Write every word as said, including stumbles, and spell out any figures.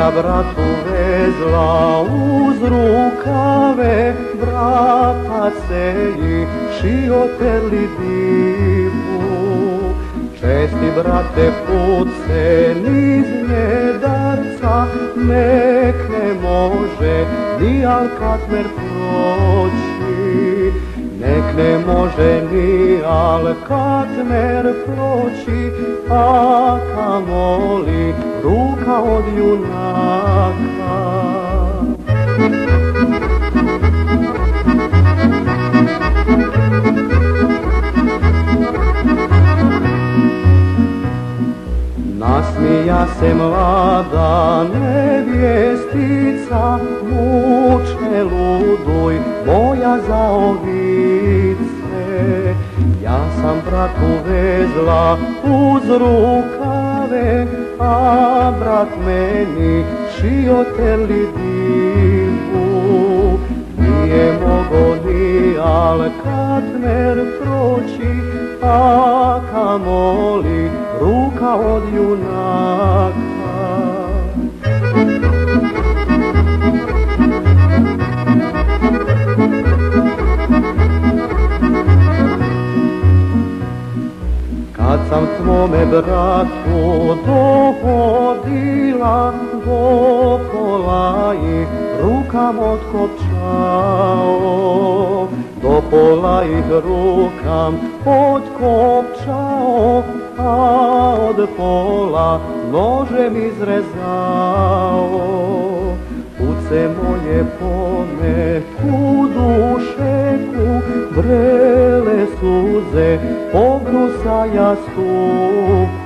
Sestra bratu vezla uz rukave, brata se i šioteli divu. Česti brate put se niz njedarca, nek ne može ni Alkatmer proći. Nek ne može ni Alkatmer proći, a kamoli ruka od junaka. Nasmija se mlada nevjestica, mučne luduj moja zaovice. Ja sam bratu vezla uz rukave, a brat meni šioteli divu. Nije mogo ni Alkatmer proći, a kamoli ruka od junaka. Kad sam tvome bratu dohodila, do pola ih rukam otkopčao. Do pola ih rukam otkopčao, a od pola nožem izrezao. Puce moje po neku dušeku, vrele suze pogrusa ja stup.